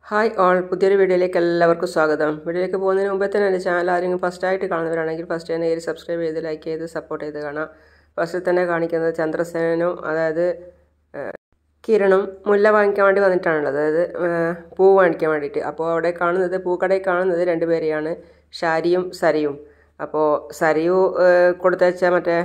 Hi all, പുതിയൊരു വീഡിയോയിലേക്ക് എല്ലാവർക്കും സ്വാഗതം. വീഡിയോയിലേക്ക് പോകുന്നതിന് മുമ്പേ തന്നെ എൻ്റെ ചാനൽ ആരെങ്കിലും ഫസ്റ്റായിട്ട് കാണുന്നവരാണെങ്കിൽ ഫസ്റ്റ് തന്നെ കയറി സബ്സ്ക്രൈബ് ചെയ്ത് ലൈക്ക് ചെയ്ത് സപ്പോർട്ട് ചെയ്ത് കാണാം. ഫസ്റ്റിൽ തന്നെ കാണിക്കുന്നത് ചന്ദ്രസേനനും അതായത് കിരണും മുല്ല വാങ്ങിക്കാൻ വേണ്ടി വന്നിട്ടാണുള്ളത്, അതായത് പൂ വാങ്ങിക്കാൻ വേണ്ടിയിട്ട്. അപ്പോൾ അവിടെ കാണുന്നത്, പൂക്കടയിൽ കാണുന്നത് രണ്ടുപേരെയാണ്, ഷാരിയും സരിയും. അപ്പോൾ സരിയു കൊടുത്തയച്ച മറ്റേ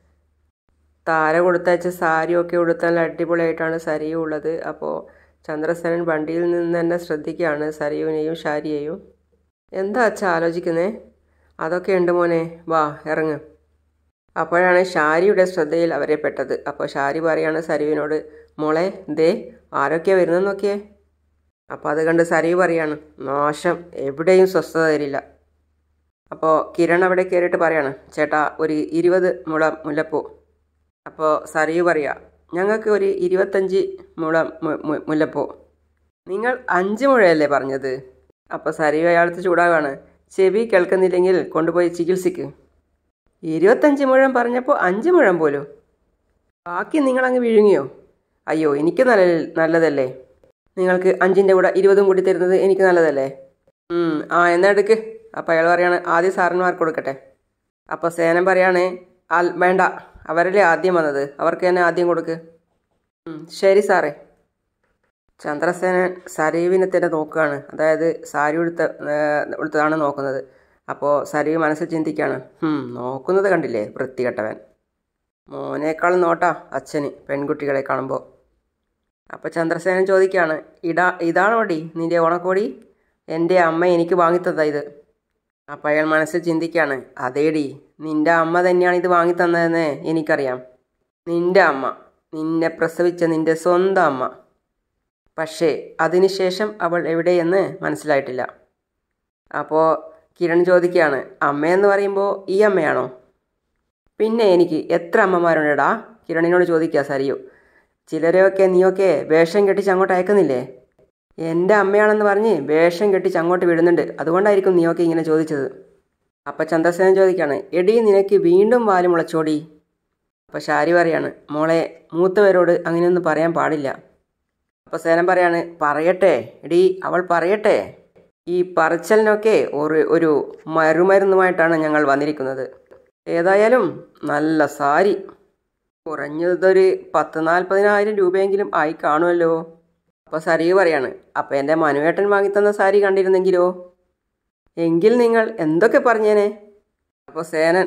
താര കൊടുത്തയച്ച സാരിയൊക്കെ ഉടുത്ത് നല്ല അടിപൊളിയായിട്ടാണ് സരിയു ഉള്ളത്. അപ്പോൾ ചന്ദ്രസേനൻ വണ്ടിയിൽ നിന്ന് തന്നെ ശ്രദ്ധിക്കുകയാണ് സരിയുവിനെയും ഷാരിയെയും. എന്താ അച്ഛാ ആലോചിക്കുന്നേ? അതൊക്കെ ഉണ്ട് മോനെ, വാ ഇറങ്ങ്. അപ്പോഴാണ് ഷാരിയുടെ ശ്രദ്ധയിൽ അവരെ പെട്ടത്. അപ്പോൾ ഷാരി പറയാണ് സരിയുവിനോട്, മോളെ ദേ ആരൊക്കെയാണ് വരുന്നതെന്ന് നോക്കിയേ. അപ്പോൾ അത് കണ്ട് സരിയു പറയാണ്, നാശം, എവിടെയും സ്വസ്ഥത തരില്ല. അപ്പോൾ കിരൺ അവിടെ കയറിയിട്ട് പറയാണ്, ചേട്ടാ ഒരു 20 മുഴം മുല്ലപ്പൂ. അപ്പോൾ സരിയു പറയുക, ഞങ്ങൾക്ക് ഒരു 25 മുഴം മുല്ലപ്പൂ. നിങ്ങൾ 5 മുഴയല്ലേ പറഞ്ഞത്? അപ്പോൾ സരിയു അയാളത്ത് ചൂടാവാണ്, ചെവി കേൾക്കുന്നില്ലെങ്കിൽ കൊണ്ടുപോയി ചികിത്സിക്ക്. 25 മുഴം പറഞ്ഞപ്പോൾ 5 മുഴം പോലും, ബാക്കി നിങ്ങളങ്ങ് വിഴുങ്ങിയോ? അയ്യോ, എനിക്ക് നല്ലതല്ലേ, നിങ്ങൾക്ക് 5ൻ്റെ കൂടെ 20 കൂടി തരുന്നത് എനിക്ക് നല്ലതല്ലേ? എന്നാ എടുക്ക്. അപ്പോൾ അയാൾ പറയാണ്, ആദ്യം സാറന്മാർക്ക് കൊടുക്കട്ടെ. അപ്പോൾ സേനൻ പറയാണ്, വേണ്ട, അവരല്ലേ ആദ്യം വന്നത്, അവർക്ക് തന്നെ ആദ്യം കൊടുക്ക്. ശരി സാറേ. ചന്ദ്രസേനൻ സരീവിനെ തന്നെ നോക്കുകയാണ്, അതായത് സാരി ഉടുത്തതാണ് നോക്കുന്നത്. അപ്പോൾ സരീവ് മനസ്സിൽ ചിന്തിക്കുകയാണ്, നോക്കുന്നത് കണ്ടില്ലേ വൃത്തികെട്ടവൻ, മോനേക്കാളും നോട്ടാ അച്ഛന് പെൺകുട്ടികളെ കാണുമ്പോൾ. അപ്പോൾ ചന്ദ്രസേനൻ ചോദിക്കുകയാണ്, ഇതാണോടി നിൻ്റെ ഓണക്കോടി? എൻ്റെ അമ്മ എനിക്ക് വാങ്ങിത്തതാ ഇത്. അപ്പോൾ അയാൾ മനസ്സിൽ ചിന്തിക്കുകയാണ്, അതേടി, നിൻ്റെ അമ്മ തന്നെയാണ് ഇത് വാങ്ങിത്തന്നതെന്ന് എനിക്കറിയാം. നിൻ്റെ അമ്മ, നിന്നെ പ്രസവിച്ച നിൻ്റെ സ്വന്തം അമ്മ. പക്ഷേ അതിനുശേഷം അവൾ എവിടെയെന്ന് മനസ്സിലായിട്ടില്ല. അപ്പോൾ കിരൺ ചോദിക്കുകയാണ്, അമ്മയെന്ന് പറയുമ്പോൾ ഈ അമ്മയാണോ? പിന്നെ എനിക്ക് എത്ര അമ്മമാരുണ്ടെടാ? കിരണിനോട് ചോദിക്കുക സരിയു. ചിലരെയൊക്കെ നീയൊക്കെ വേഷം കെട്ടിച്ച് അങ്ങോട്ട് അയക്കുന്നില്ലേ? എൻ്റെ അമ്മയാണെന്ന് പറഞ്ഞ് വേഷം കെട്ടിച്ച് അങ്ങോട്ട് വിടുന്നുണ്ട്, അതുകൊണ്ടായിരിക്കും നീയൊക്കെ ഇങ്ങനെ ചോദിച്ചത്. അപ്പോൾ ചന്ദ്രസേനൻ ചോദിക്കുകയാണ്, എടി നിനക്ക് വീണ്ടും വാല് മുളച്ചോടി? അപ്പോൾ ഷാരി പറയാണ്, മോളെ മൂത്തവരോട് അങ്ങനെയൊന്നും പറയാൻ പാടില്ല. അപ്പോൾ സേനൻ പറയാണ്, പറയട്ടെ എടി, അവൾ പറയട്ടെ. ഈ പറച്ചലിനൊക്കെ ഒരു മരുമരുന്നുമായിട്ടാണ് ഞങ്ങൾ വന്നിരിക്കുന്നത്. ഏതായാലും നല്ല സാരി, കുറഞ്ഞതൊരു 10-40,000 രൂപയെങ്കിലും ആയി കാണുമല്ലോ. അപ്പോൾ സരിയു പറയാണ്, അപ്പോൾ എൻ്റെ മനുവേട്ടൻ വാങ്ങിത്തന്ന സാരി കണ്ടിരുന്നെങ്കിലോ? എങ്കിൽ നിങ്ങൾ എന്തൊക്കെ പറഞ്ഞേനെ. അപ്പോൾ സേനൻ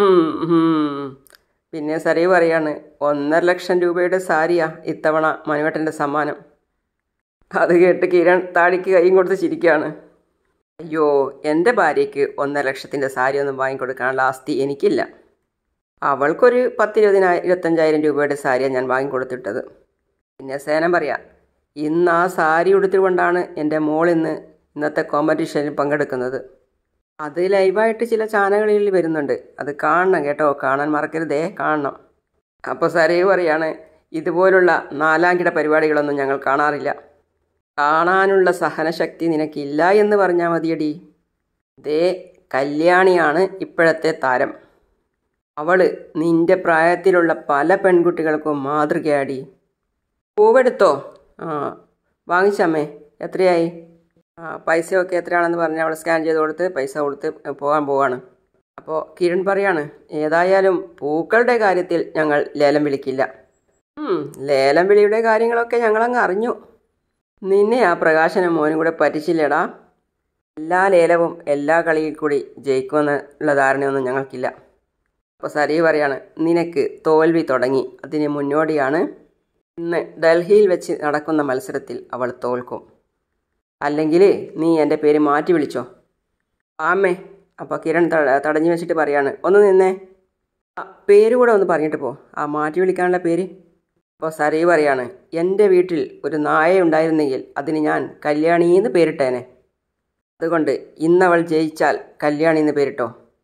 പിന്നെ സരിയു പറയാണ്, 1.5 ലക്ഷം രൂപയുടെ സാരിയാ ഇത്തവണ മനുവേട്ടൻ്റെ സമ്മാനം. അത് കേട്ട് കിരൺ താടിക്ക് കൈയും കൊടുത്ത് ചിരിക്കുകയാണ്. അയ്യോ, എൻ്റെ ഭാര്യയ്ക്ക് 1.5 ലക്ഷത്തിൻ്റെ സാരിയൊന്നും വാങ്ങിക്കൊടുക്കാനുള്ള ആസ്തി എനിക്കില്ല. അവൾക്കൊരു 10-25,000 രൂപയുടെ സാരിയാണ് ഞാൻ വാങ്ങിക്കൊടുത്തിട്ടത്. പിന്നെ സേനൻ പറയാം, ഇന്ന് ആ സാരി ഉടുത്തുകൊണ്ടാണ് എൻ്റെ മോൾ ഇന്നത്തെ കോമ്പറ്റീഷനിൽ പങ്കെടുക്കുന്നത്. അത് ലൈവായിട്ട് ചില ചാനലുകളിൽ വരുന്നുണ്ട്, അത് കാണണം കേട്ടോ, കാണാൻ മറക്കരുതേ, കാണണം. അപ്പോൾ സരിയു പറയാണ്, ഇതുപോലുള്ള 4ാം കിട പരിപാടികളൊന്നും ഞങ്ങൾ കാണാറില്ല. കാണാനുള്ള സഹനശക്തി നിനക്കില്ല എന്ന് പറഞ്ഞാൽ മതിയടി. ദേ കല്യാണിയാണ് ഇപ്പോഴത്തെ താരം. അവൾ നിൻ്റെ പ്രായത്തിലുള്ള പല പെൺകുട്ടികൾക്കും മാതൃകയാടി. പൂവെടുത്തോ? വാങ്ങിച്ചമ്മേ. എത്രയായി? പൈസയൊക്കെ എത്രയാണെന്ന് പറഞ്ഞ് അവൾ സ്കാൻ ചെയ്ത് കൊടുത്ത് പൈസ കൊടുത്ത് പോവാണ്. അപ്പോൾ കിരൺ പറയാണ്, ഏതായാലും പൂക്കളുടെ കാര്യത്തിൽ ഞങ്ങൾ ലേലം വിളിക്കില്ല. ലേലം വിളിയുടെ കാര്യങ്ങളൊക്കെ ഞങ്ങളങ്ങ് അറിഞ്ഞു. നിന്നെ ആ പ്രകാശനും മോനും കൂടെ പറ്റിച്ചില്ലേടാ. എല്ലാ ലേലവും എല്ലാ കളിയിൽ കൂടി ജയിക്കുമെന്നുള്ള ധാരണയൊന്നും ഞങ്ങൾക്കില്ല. അപ്പോൾ സരിയു പറയാണ്, നിനക്ക് തോൽവി തുടങ്ങി, അതിന് മുന്നോടിയാണ് ഇന്ന് ഡൽഹിയിൽ വെച്ച് നടക്കുന്ന മത്സരത്തിൽ അവൾ തോൽക്കും. അല്ലെങ്കിൽ നീ എൻ്റെ പേര് മാറ്റി വിളിച്ചോ. ആമ്മേ. അപ്പോൾ കിരൺ തടഞ്ഞു വെച്ചിട്ട് പറയാണ്, ഒന്ന് നിന്നേ, പേര് കൂടെ ഒന്ന് പറഞ്ഞിട്ട് പോ, ആ മാറ്റി വിളിക്കാനുള്ള പേര്. അപ്പോൾ സരിയു പറയാണ്, എൻ്റെ വീട്ടിൽ ഒരു നായ ഉണ്ടായിരുന്നെങ്കിൽ അതിന് ഞാൻ കല്യാണിന്ന് പേരിട്ടേനെ. അതുകൊണ്ട് ഇന്നവൾ ജയിച്ചാൽ കല്യാണിന്ന് പേരിട്ടോ.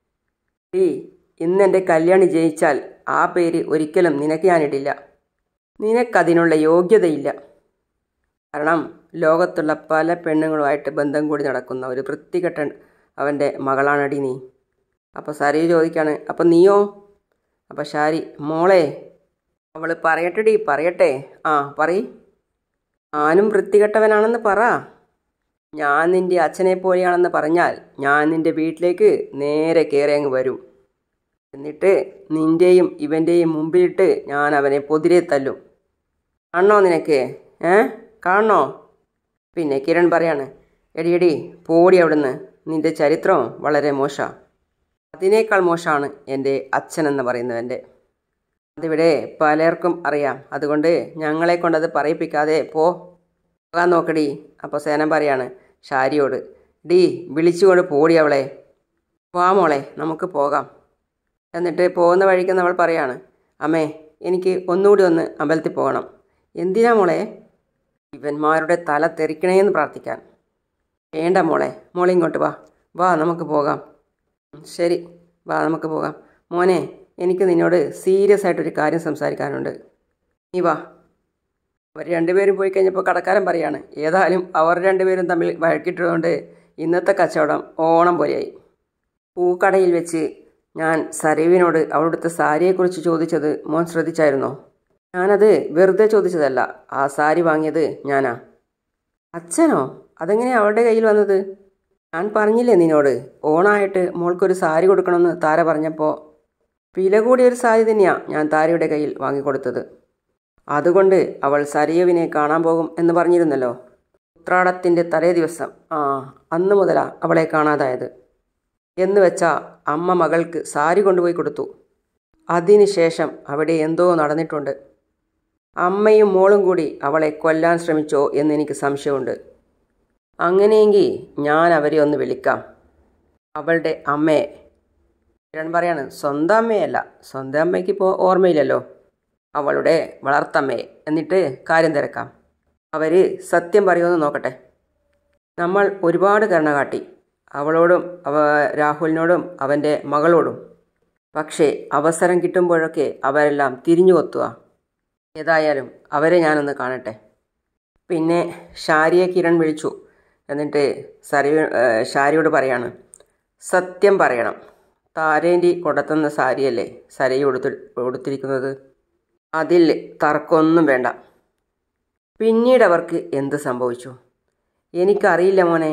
ഇന്നെൻ്റെ കല്യാണി ജയിച്ചാൽ ആ പേര് ഒരിക്കലും നിനക്ക് ഞാനിട്ടില്ല. നിനക്കതിനുള്ള യോഗ്യതയില്ല. കാരണം ലോകത്തുള്ള പല പെണ്ണുങ്ങളുമായിട്ട് ബന്ധം കൂടി നടക്കുന്ന ഒരു വൃത്തികെട്ട അവൻ്റെ മകളാണടി നീ. അപ്പോൾ സരിയു ചോദിക്കുകയാണ്, അപ്പം നീയോ? അപ്പോൾ ഷാരി, മോളെ അവൾ പറയട്ടെടി, പറയട്ടെ. പറയ്. ഞാനും വൃത്തികെട്ടവനാണെന്ന് പറ. ഞാൻ നിൻ്റെ അച്ഛനെ പോലെയാണെന്ന് പറഞ്ഞാൽ ഞാൻ നിൻ്റെ വീട്ടിലേക്ക് നേരെ കയറി അങ്ങ് വരും. എന്നിട്ട് നിൻ്റെയും ഇവൻ്റെയും മുമ്പിലിട്ട് ഞാൻ അവനെ പൊതിരെ തല്ലും. കാണണോ നിനക്ക്? കാണണോ? പിന്നെ കിരൺ പറയാണ്, എടി പോടി അവിടുന്ന്, നിൻ്റെ ചരിത്രം വളരെ മോശമാണ്. അതിനേക്കാൾ മോശമാണ് എൻ്റെ അച്ഛനെന്ന് പറയുന്നവൻ്റെ. അതിവിടെ പലർക്കും അറിയാം. അതുകൊണ്ട് ഞങ്ങളെ കൊണ്ടത് പറയിപ്പിക്കാതെ പോകാൻ നോക്കടി. അപ്പോൾ സേനൻ പറയാണ് ഷാരിയോട്, വിളിച്ചുകൊണ്ട് പോടി അവളെ, വാ മോളെ നമുക്ക് പോകാം. എന്നിട്ട് പോകുന്ന വഴിക്ക് നമ്മൾ പറയാണ്, അമ്മേ എനിക്ക് ഒന്നുകൂടി ഒന്ന് അമ്പലത്തിൽ പോകണം. എന്തിനാ മോളെ? ഇവന്മാരുടെ തല തെറിക്കണേന്ന് പ്രാർത്ഥിക്കാൻ. വേണ്ട മോളെ, ഇങ്ങോട്ട് വാ നമുക്ക് പോകാം. ശരി, വാ നമുക്ക് പോകാം. മോനെ, എനിക്ക് നിന്നോട് സീരിയസ് ആയിട്ടൊരു കാര്യം സംസാരിക്കാനുണ്ട്. നീ വാ. അവർ രണ്ടുപേരും പോയി കഴിഞ്ഞപ്പോൾ കടക്കാരൻ പറയാണ്, ഏതായാലും അവർ രണ്ടുപേരും തമ്മിൽ വഴക്കിട്ടതുകൊണ്ട് ഇന്നത്തെ കച്ചവടം ഓണം പോലെയായി. പൂക്കടയിൽ വെച്ച് ഞാൻ സരയുവിനോട് അവളുടെ സാരിയെക്കുറിച്ച് ചോദിച്ചത് മോൻ ശ്രദ്ധിച്ചായിരുന്നോ? ഞാനത് വെറുതെ ചോദിച്ചതല്ല. ആ സാരി വാങ്ങിയത് ഞാനാ. അച്ഛനോ? അതെങ്ങനെയാണ് അവളുടെ കയ്യിൽ വന്നത്? ഞാൻ പറഞ്ഞില്ലേ നിന്നോട്, ഓണായിട്ട് മോൾക്കൊരു സാരി കൊടുക്കണമെന്ന് താര പറഞ്ഞപ്പോൾ വില കൂടിയൊരു സാരി തന്നെയാണ് ഞാൻ താരയുടെ കയ്യിൽ വാങ്ങിക്കൊടുത്തത്. അതുകൊണ്ട് അവൾ സരയുവിനെ കാണാൻ പോകും എന്ന് പറഞ്ഞിരുന്നല്ലോ. ഉത്രാടത്തിൻ്റെ തലേ ദിവസം, അന്ന് മുതലാണ് അവളെ കാണാതായത്. എന്ന് വെച്ചാൽ അമ്മ മകൾക്ക് സാരി കൊണ്ടുപോയി കൊടുത്തു. അതിനുശേഷം അവിടെ എന്തോ നടന്നിട്ടുണ്ട്. അമ്മയും മോളും കൂടി അവളെ കൊല്ലാൻ ശ്രമിച്ചോ എന്നെനിക്ക് സംശയമുണ്ട്. അങ്ങനെയെങ്കിൽ ഞാൻ അവരെ ഒന്ന് വിളിക്കാം. അവളുടെ അമ്മയെ. കിരൺ പറയാണ്, സ്വന്തം അമ്മയല്ല. സ്വന്തം അമ്മയ്ക്ക് ഇപ്പോൾ ഓർമ്മയില്ലല്ലോ. അവളുടെ വളർത്തമ്മയെ. എന്നിട്ട് കാര്യം തിരക്കാം. അവർ സത്യം പറയുമെന്ന് നോക്കട്ടെ. നമ്മൾ ഒരുപാട് കരുണ കാട്ടി അവളോടും രാഹുലിനോടും അവൻ്റെ മകളോടും. പക്ഷേ അവസരം കിട്ടുമ്പോഴൊക്കെ അവരെല്ലാം തിരിഞ്ഞു കൊത്തുക. ഏതായാലും അവരെ ഞാനൊന്ന് കാണട്ടെ. പിന്നെ ഷാരിയെ കിരൺ വിളിച്ചു. എന്നിട്ട് ഷാരിയോട് പറയാണ്, സത്യം പറയണം. താരേൻ്റെ കൊടുത്തുന്ന സാരിയല്ലേ സരയു കൊടുത്തിരിക്കുന്നത്? അതിൽ തർക്കമൊന്നും വേണ്ട. പിന്നീട് അവർക്ക് എന്ത് സംഭവിച്ചു എനിക്കറിയില്ല മോനെ.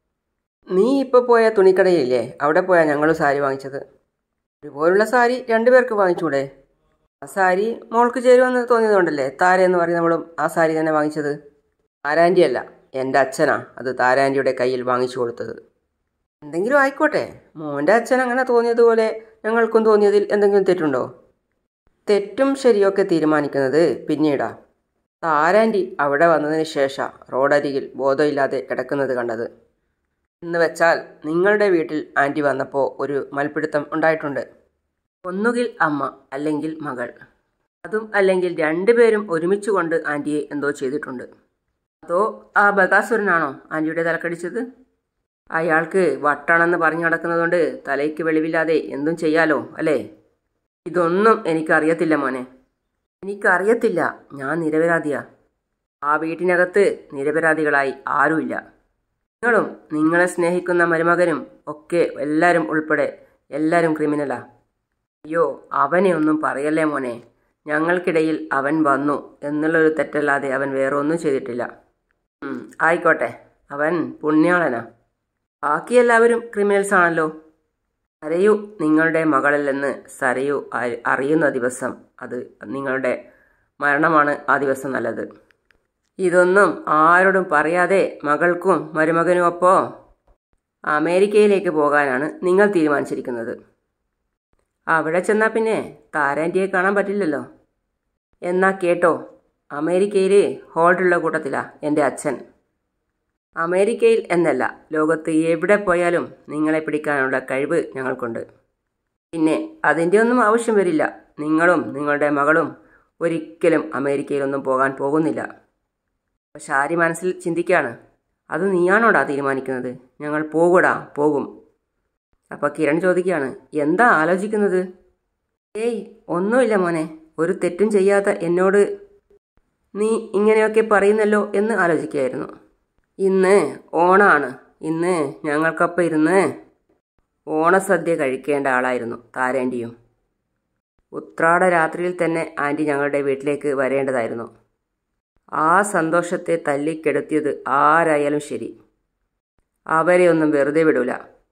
നീ ഇപ്പോൾ പോയ തുണിക്കടയില്ലേ, അവിടെ പോയാൽ ഞങ്ങൾ സാരി വാങ്ങിച്ചത്. ഒരുപോലുള്ള സാരി രണ്ടുപേർക്ക് വാങ്ങിച്ചൂടെ? ആ സാരി മോൾക്ക് ചേരുമെന്ന് തോന്നിയതുകൊണ്ടല്ലേ താരയെന്ന് പറയുന്നവളും ആ സാരി തന്നെ വാങ്ങിച്ചത്. താരാൻ്റി അല്ല, എൻ്റെ അച്ഛനാ അത് താരാൻ്റിയുടെ കയ്യിൽ വാങ്ങിച്ചു കൊടുത്തത്. എന്തെങ്കിലും ആയിക്കോട്ടെ, മോൻ്റെ അച്ഛൻ അങ്ങനെ തോന്നിയതുപോലെ ഞങ്ങൾക്കും തോന്നിയതിൽ എന്തെങ്കിലും തെറ്റുണ്ടോ? തെറ്റും ശരിയൊക്കെ തീരുമാനിക്കുന്നത് പിന്നീടാ. താരാൻ്റി അവിടെ വന്നതിന് ശേഷം റോഡരികിൽ ബോധമില്ലാതെ കിടക്കുന്നത് കണ്ടത്. എന്ന് വെച്ചാൽ നിങ്ങളുടെ വീട്ടിൽ ആൻറ്റി വന്നപ്പോൾ ഒരു മൽപ്പിടുത്തം ഉണ്ടായിട്ടുണ്ട്. ഒന്നുകിൽ അമ്മ അല്ലെങ്കിൽ മകൾ, അതും അല്ലെങ്കിൽ രണ്ടുപേരും ഒരുമിച്ച് കൊണ്ട് ആൻറ്റിയെ എന്തോ ചെയ്തിട്ടുണ്ട്. അതോ ആ ബകാസുരനാണോ ആൻറ്റിയുടെ തലക്കടിച്ചത്? അയാൾക്ക് വട്ടാണെന്ന് പറഞ്ഞു നടക്കുന്നതുകൊണ്ട് തലയ്ക്ക് വെളിവില്ലാതെ എന്തും ചെയ്യാലോ അല്ലേ? ഇതൊന്നും എനിക്കറിയത്തില്ല മോനെ. എനിക്കറിയത്തില്ല. ഞാൻ നിരപരാധിയാ. ആ വീട്ടിനകത്ത് നിരപരാധികളായി ആരുമില്ല. നിങ്ങളും നിങ്ങളെ സ്നേഹിക്കുന്ന മരുമകനും ഒക്കെ എല്ലാവരും ഉൾപ്പെടെ എല്ലാവരും ക്രിമിനലാ. അയ്യോ, അവനെ ഒന്നും പറയല്ലേ മോനെ. ഞങ്ങൾക്കിടയിൽ അവൻ വന്നു എന്നുള്ളൊരു തെറ്റല്ലാതെ അവൻ വേറെ ഒന്നും ചെയ്തിട്ടില്ല. ആയിക്കോട്ടെ, അവൻ പുണ്യാളനാ. ബാക്കി എല്ലാവരും ക്രിമിനൽസ് ആണല്ലോ. സരയു നിങ്ങളുടെ മകളല്ലെന്ന് സരയു അറിയുന്ന ദിവസം അത് നിങ്ങളുടെ മരണമാണ് ആ ദിവസം നല്ലത്. ഇതൊന്നും ആരോടും പറയാതെ മകൾക്കും മരുമകനും ഒപ്പം അമേരിക്കയിലേക്ക് പോകാനാണ് നിങ്ങൾ തീരുമാനിച്ചിരിക്കുന്നത്. അവിടെ ചെന്നാൽ പിന്നെ താരാൻ്റിയെ കാണാൻ പറ്റില്ലല്ലോ. എന്നാ കേട്ടോ, അമേരിക്കയിൽ ഹോൾഡുള്ള കൂട്ടത്തിലാണ് എൻ്റെ അച്ഛൻ. അമേരിക്കയിൽ എന്നല്ല, ലോകത്ത് എവിടെ പോയാലും നിങ്ങളെ പിടിക്കാനുള്ള കഴിവ് ഞങ്ങൾക്കുണ്ട്. പിന്നെ അതിൻ്റെ ഒന്നും ആവശ്യം വരില്ല. നിങ്ങളും നിങ്ങളുടെ മകളും ഒരിക്കലും അമേരിക്കയിലൊന്നും പോകാൻ പോകുന്നില്ല. ഷാരി മനസ്സിൽ ചിന്തിക്കുകയാണ്, അത് നീയാണോടാ തീരുമാനിക്കുന്നത്? ഞങ്ങൾ പോകും. അപ്പോൾ കിരൺ ചോദിക്കുകയാണ്, എന്താ ആലോചിക്കുന്നത്? ഏയ് ഒന്നുമില്ല മോനെ, ഒരു തെറ്റും ചെയ്യാത്ത എന്നോട് നീ ഇങ്ങനെയൊക്കെ പറയുന്നല്ലോ എന്ന് ആലോചിക്കുകയായിരുന്നു. ഇന്ന് ഓണമാണ്. ഇന്ന് ഞങ്ങൾക്കൊപ്പം ഇരുന്ന് ഓണസദ്യ കഴിക്കേണ്ട ആളായിരുന്നു താരാൻ്റിയും. ഉത്രാട രാത്രിയിൽ തന്നെ ആൻറ്റി ഞങ്ങളുടെ വീട്ടിലേക്ക് വരേണ്ടതായിരുന്നു. ആ സന്തോഷത്തെ തല്ലിക്കെടുത്തിയത് ആരായാലും ശരി. അവരെ ഒന്നും വെറുതെ വിടൂല.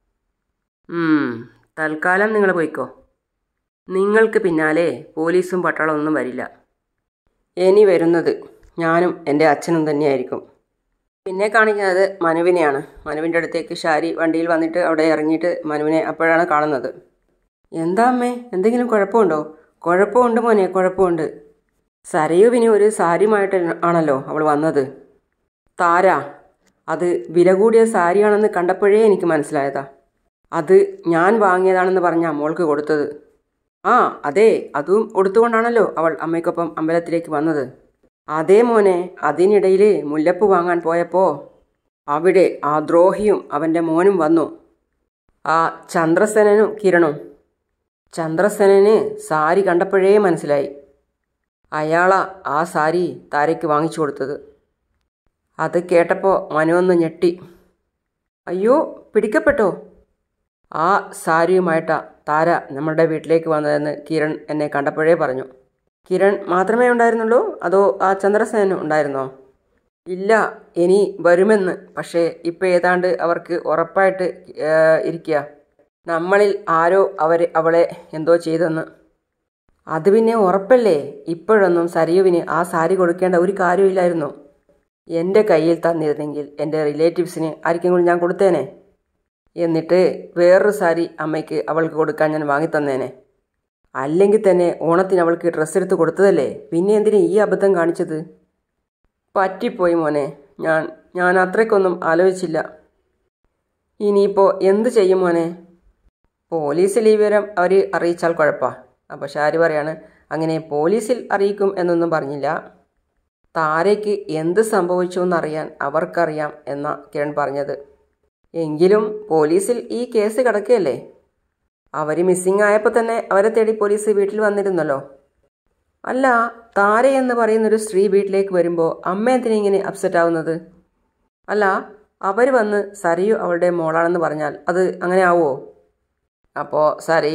തൽക്കാലം നിങ്ങൾ പോയിക്കോ. നിങ്ങൾക്ക് പിന്നാലെ പോലീസും പട്ടാളവും ഒന്നും വരില്ല. ഇനി വരുന്നത് ഞാനും എൻ്റെ അച്ഛനും തന്നെയായിരിക്കും. പിന്നെ കാണിക്കുന്നത് മനുവിനെയാണ്. മനുവിൻ്റെ അടുത്തേക്ക് ഷാരി വണ്ടിയിൽ വന്നിട്ട് അവിടെ ഇറങ്ങിയിട്ട് മനുവിനെ അപ്പോഴാണ് കാണുന്നത്. എന്താ അമ്മേ, എന്തെങ്കിലും കുഴപ്പമുണ്ടോ? കുഴപ്പമുണ്ട് മോനെ, കുഴപ്പമുണ്ട്. സരയുവിന് ഒരു സാരിയുമായിട്ട് ആണല്ലോ അവൾ വന്നത്. താര, അത് വില കൂടിയ സാരിയാണെന്ന് കണ്ടപ്പോഴേ എനിക്ക് മനസ്സിലായതാ. അത് ഞാൻ വാങ്ങിയതാണെന്ന് പറഞ്ഞാൽ മോൾക്ക് കൊടുത്തത്. ആ അതെ, അതും കൊടുത്തുകൊണ്ടാണല്ലോ അവൾ അമ്മയ്ക്കൊപ്പം അമ്പലത്തിലേക്ക് വന്നത്. അതേ മോനെ, അതിനിടയിൽ മുല്ലപ്പൂ വാങ്ങാൻ പോയപ്പോൾ അവിടെ ആ ദ്രോഹിയും അവൻ്റെ മോനും വന്നു. ആ ചന്ദ്രസേനനും കിരണും. ചന്ദ്രസേനന് സാരി കണ്ടപ്പോഴേ മനസ്സിലായി അയാളാ ആ സാരി താരയ്ക്ക് വാങ്ങിച്ചു കൊടുത്തത്. അത് കേട്ടപ്പോൾ മനുവൊന്ന് ഞെട്ടി. അയ്യോ, പിടിക്കപ്പെട്ടോ? ആ സാരിയുമായിട്ടാ താര നമ്മുടെ വീട്ടിലേക്ക് വന്നതെന്ന് കിരൺ എന്നെ കണ്ടപ്പോഴേ പറഞ്ഞു. കിരൺ മാത്രമേ ഉണ്ടായിരുന്നുള്ളൂ, അതോ ആ ചന്ദ്രസേനൻ ഉണ്ടായിരുന്നോ? ഇല്ല, ഇനി വരുമെന്ന്. പക്ഷേ ഇപ്പം ഏതാണ്ട് അവർക്ക് ഉറപ്പായിട്ട് ഇരിക്കുക, നമ്മളിൽ ആരോ അവളെ എന്തോ ചെയ്തെന്ന്. അത് പിന്നെ ഉറപ്പല്ലേ? ഇപ്പോഴൊന്നും സരയുവിന് ആ സാരി കൊടുക്കേണ്ട ഒരു കാര്യമില്ലായിരുന്നു. എൻ്റെ കയ്യിൽ തന്നിരുന്നെങ്കിൽ എൻ്റെ റിലേറ്റീവ്സിന് ആർക്കെങ്കിലും ഞാൻ കൊടുത്തേനെ. എന്നിട്ട് വേറൊരു സാരി അമ്മയ്ക്ക് അവൾക്ക് കൊടുക്കാൻ ഞാൻ വാങ്ങിത്തന്നേനെ. അല്ലെങ്കിൽ തന്നെ ഓണത്തിന് അവൾക്ക് ഡ്രസ്സ് എടുത്ത് കൊടുത്തതല്ലേ, പിന്നെ എന്തിനാ ഈ അബദ്ധം കാണിച്ചത്? പറ്റിപ്പോയി മോനെ, ഞാൻ അത്രയ്ക്കൊന്നും ആലോചിച്ചില്ല. ഇനിയിപ്പോൾ എന്ത് ചെയ്യും മോനെ? പോലീസിൽ ഈ വിവരം അവർ അറിയിച്ചാൽ കുഴപ്പമാണ്. അപ്പോൾ ഷാരി പറയാണ്, അങ്ങനെ പോലീസിൽ അറിയിക്കും എന്നൊന്നും പറഞ്ഞില്ല. താരയ്ക്ക് എന്ത് സംഭവിച്ചു എന്നറിയാൻ അവർക്കറിയാം എന്നാ കിരൺ പറഞ്ഞത്. എങ്കിലും പോലീസിൽ ഈ കേസ് കിടക്കുകയല്ലേ. അവർ മിസ്സിംഗ് ആയപ്പോൾ തന്നെ അവരെ തേടി പോലീസ് വീട്ടിൽ വന്നിരുന്നല്ലോ. അല്ല, താര എന്ന് പറയുന്നൊരു സ്ത്രീ വീട്ടിലേക്ക് വരുമ്പോൾ അമ്മ എന്തിനാ ഇങ്ങനെ അപ്സെറ്റ് ആവുന്നത്? അല്ല, അവർ വന്ന് സരയു അവളുടെ മോളാണെന്ന് പറഞ്ഞാൽ അത് അങ്ങനെ ആവുമോ? അപ്പോൾ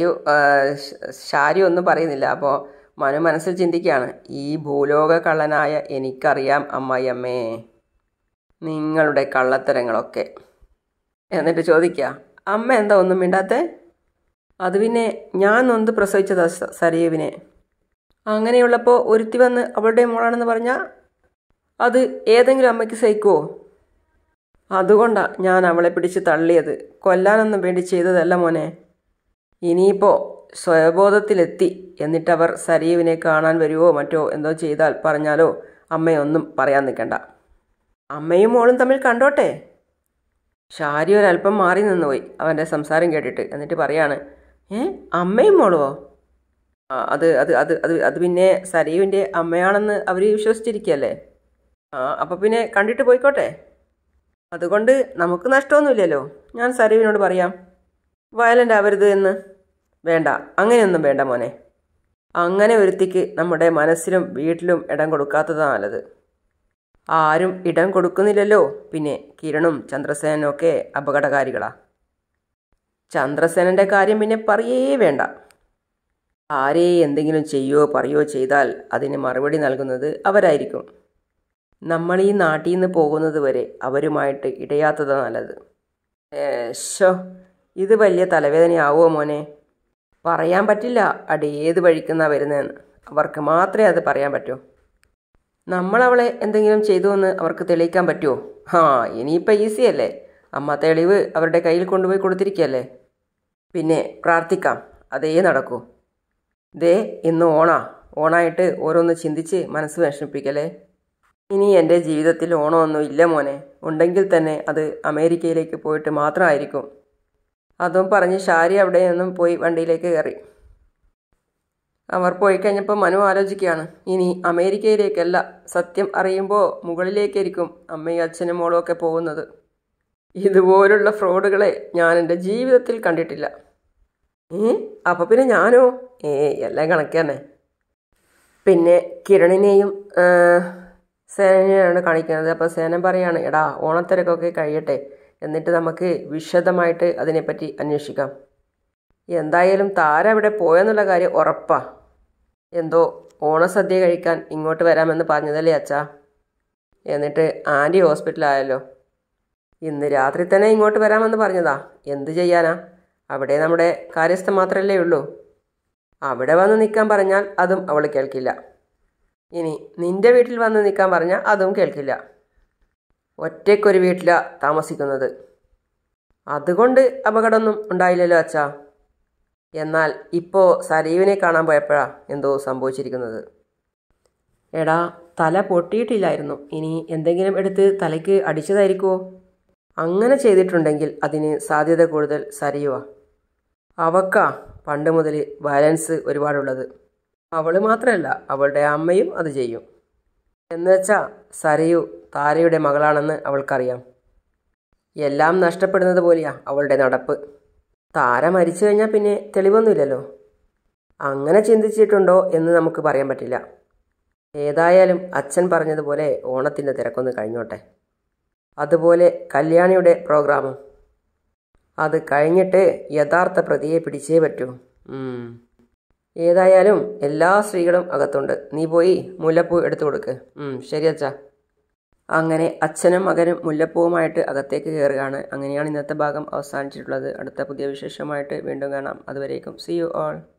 ഷാരി ഒന്നും പറയുന്നില്ല. അപ്പോൾ മനു മനസ്സിൽ ചിന്തിക്കുകയാണ്, ഈ ഭൂലോക കള്ളനായ എനിക്കറിയാം അമ്മായിയമ്മേ നിങ്ങളുടെ കള്ളത്തരങ്ങളൊക്കെ. എന്നിട്ട് ചോദിക്കുക, അമ്മ എന്താ ഒന്നും മിണ്ടാത്തേ? അത് പിന്നെ ഞാൻ നൊന്ത് പ്രസവിച്ചതാ സരയുവിനെ. അങ്ങനെയുള്ളപ്പോൾ ഒരുത്തി വന്ന് അവളുടെ മോളാണെന്ന് പറഞ്ഞാൽ അത് ഏതെങ്കിലും അമ്മയ്ക്ക് സഹിക്കുമോ? അതുകൊണ്ടാണ് ഞാൻ അവളെ പിടിച്ച് തള്ളിയത്, കൊല്ലാനൊന്നും വേണ്ടി ചെയ്തതല്ല മോനെ. ഇനിയിപ്പോൾ സ്വയബോധത്തിലെത്തി എന്നിട്ടവർ സരയുവിനെ കാണാൻ വരുമോ മറ്റോ എന്തോ ചെയ്താൽ പറഞ്ഞാലോ അമ്മയൊന്നും പറയാൻ നിൽക്കണ്ട. അമ്മയും മോളും തമ്മിൽ കണ്ടോട്ടെ. ഷാരി ഒരല്പം മാറി നിന്നുപോയി അവൻ്റെ സംസാരം കേട്ടിട്ട്. എന്നിട്ട് പറയാണ്, അമ്മയും മോളുവോ? അത് അത് അത് അത് അത് പിന്നെ സരയുവിൻ്റെ അമ്മയാണെന്ന് അവർ വിശ്വസിച്ചിരിക്കുകയല്ലേ. അപ്പോൾ പിന്നെ കണ്ടിട്ട് പോയിക്കോട്ടെ. അതുകൊണ്ട് നമുക്ക് നഷ്ടമൊന്നുമില്ലല്ലോ. ഞാൻ സരയുവിനോട് പറയാം വയലൻ്റ് ആവരുത് എന്ന്. വേണ്ട, അങ്ങനെയൊന്നും വേണ്ട മോനെ. അങ്ങനെ ഒരുത്തിക്ക് നമ്മുടെ മനസ്സിലും വീട്ടിലും ഇടം കൊടുക്കാത്തതാണ് നല്ലത്. ആരും ഇടം കൊടുക്കുന്നില്ലല്ലോ. പിന്നെ കിരണും ചന്ദ്രസേനനും ഒക്കെ അപകടകാരികളാ. ചന്ദ്രസേനൻ്റെ കാര്യം പിന്നെ പറയേ വേണ്ട. ആരെ എന്തെങ്കിലും ചെയ്യുകയോ പറയുകയോ ചെയ്താൽ അതിന് മറുപടി നൽകുന്നത് അവരായിരിക്കും. നമ്മൾ ഈ നാട്ടിൽ നിന്ന് പോകുന്നത് വരെ അവരുമായിട്ട് ഇടയാത്തതാണ് നല്ലത്. ഇത് വലിയ തലവേദനയാവുമോ മോനെ? പറയാൻ പറ്റില്ല അടി ഏത് വഴിക്കുന്ന വരുന്നതെന്ന്. അവർക്ക് മാത്രമേ അത് പറയാൻ പറ്റൂ. നമ്മളവളെ എന്തെങ്കിലും ചെയ്തു എന്ന് അവർക്ക് തെളിയിക്കാൻ പറ്റുമോ? ഇനിയിപ്പോൾ ഈസിയല്ലേ. അമ്മ തെളിവ് അവരുടെ കയ്യിൽ കൊണ്ടുപോയി കൊടുത്തിരിക്കുകയല്ലേ. പിന്നെ പ്രാർത്ഥിക്കാം, അതേ നടക്കൂ. ദേ ഇന്ന് ഓണായിട്ട് ഓരോന്ന് ചിന്തിച്ച് മനസ്സ് വിഷമിപ്പിക്കല്ലേ. ഇനി എൻ്റെ ജീവിതത്തിൽ ഓണമൊന്നും ഇല്ല മോനെ. ഉണ്ടെങ്കിൽ തന്നെ അത് അമേരിക്കയിലേക്ക് പോയിട്ട് മാത്രമായിരിക്കും. അതും പറഞ്ഞ് ഷാരി അവിടെ നിന്നും പോയി വണ്ടിയിലേക്ക് കയറി. അവർ പോയി കഴിഞ്ഞപ്പോൾ മനു ആലോചിക്കുകയാണ്, ഇനി അമേരിക്കയിലേക്കല്ല, സത്യം അറിയുമ്പോൾ മുകളിലേക്കായിരിക്കും അമ്മയും അച്ഛനും മോളും ഒക്കെ പോകുന്നത്. ഇതുപോലുള്ള ഫ്രോഡുകളെ ഞാൻ എൻ്റെ ജീവിതത്തിൽ കണ്ടിട്ടില്ല. അപ്പോൾ പിന്നെ ഞാനോ? എല്ലാം കണക്ക് തന്നെ. പിന്നെ കിരണിനെയും സേനനെയാണ് കാണിക്കുന്നത്. അപ്പോൾ സേനൻ പറയാണ്, എടാ ഓണത്തിരക്കൊക്കെ കഴിയട്ടെ, എന്നിട്ട് നമുക്ക് വിശദമായിട്ട് അതിനെപ്പറ്റി അന്വേഷിക്കാം. എന്തായാലും താര അവിടെ പോയെന്നുള്ള കാര്യം ഉറപ്പാ. എന്തോ ഓണസദ്യ കഴിക്കാൻ ഇങ്ങോട്ട് വരാമെന്ന് പറഞ്ഞതല്ലേ അച്ഛാ. എന്നിട്ട് ആൻറ്റി ഹോസ്പിറ്റലായല്ലോ. ഇന്ന് രാത്രി തന്നെ ഇങ്ങോട്ട് വരാമെന്ന് പറഞ്ഞതാ. എന്ത് ചെയ്യാനാ? അവിടെ നമ്മുടെ കാര്യസ്ഥ മാത്രമല്ലേ ഉള്ളൂ. അവിടെ വന്ന് നിൽക്കാൻ പറഞ്ഞാൽ അതും അവൾ കേൾക്കില്ല. ഇനി നിന്റെ വീട്ടിൽ വന്ന് നിൽക്കാൻ പറഞ്ഞാൽ അതും കേൾക്കില്ല. ഒറ്റയ്ക്കൊരു വീട്ടിലാണ് താമസിക്കുന്നത്. അതുകൊണ്ട് അപകടമൊന്നും ഉണ്ടായില്ലല്ലോ അച്ഛാ. എന്നാൽ ഇപ്പോൾ സരീവിനെ കാണാൻ പോയപ്പോഴാണ് എന്തോ സംഭവിച്ചിരിക്കുന്നത്. എടാ, തല പൊട്ടിയിട്ടില്ലായിരുന്നു. ഇനി എന്തെങ്കിലും എടുത്ത് തലയ്ക്ക് അടിച്ചതായിരിക്കുമോ? അങ്ങനെ ചെയ്തിട്ടുണ്ടെങ്കിൽ അതിന് സാധ്യത കൂടുതൽ സരിയുവാ. അവക്കാ പണ്ട് മുതൽ വയലൻസ് ഒരുപാടുള്ളത്. അവൾ മാത്രമല്ല, അവളുടെ അമ്മയും അത് ചെയ്യും. എന്നുവെച്ചാൽ സരയു താരയുടെ മകളാണെന്ന് അവൾക്കറിയാം. എല്ലാം നഷ്ടപ്പെടുന്നത് പോലെയാ അവളുടെ നടപ്പ്. താര മരിച്ചു കഴിഞ്ഞാൽ പിന്നെ തെളിവൊന്നുമില്ലല്ലോ. അങ്ങനെ ചിന്തിച്ചിട്ടുണ്ടോ എന്ന് നമുക്ക് പറയാൻ പറ്റില്ല. ഏതായാലും അച്ഛൻ പറഞ്ഞതുപോലെ ഓണത്തിൻ്റെ തിരക്കൊന്ന് കഴിഞ്ഞോട്ടെ. അതുപോലെ കല്യാണിയുടെ പ്രോഗ്രാമും. അത് കഴിഞ്ഞിട്ട് യഥാർത്ഥ പ്രതിയെ പിടിച്ചേ പറ്റൂ. ഏതായാലും എല്ലാ സ്ത്രീകളും അകത്തുണ്ട്. നീ പോയി മുല്ലപ്പൂ എടുത്തു കൊടുക്ക്. ശരി അച്ഛാ. അങ്ങനെ അച്ഛനും മകനും മുല്ലപ്പൂവുമായിട്ട് അകത്തേക്ക് കയറുകയാണ്. അങ്ങനെയാണ് ഇന്നത്തെ ഭാഗം അവസാനിച്ചിട്ടുള്ളത്. അടുത്ത പുതിയ വിശേഷമായിട്ട് വീണ്ടും കാണാം. അതുവരേക്കും see you all.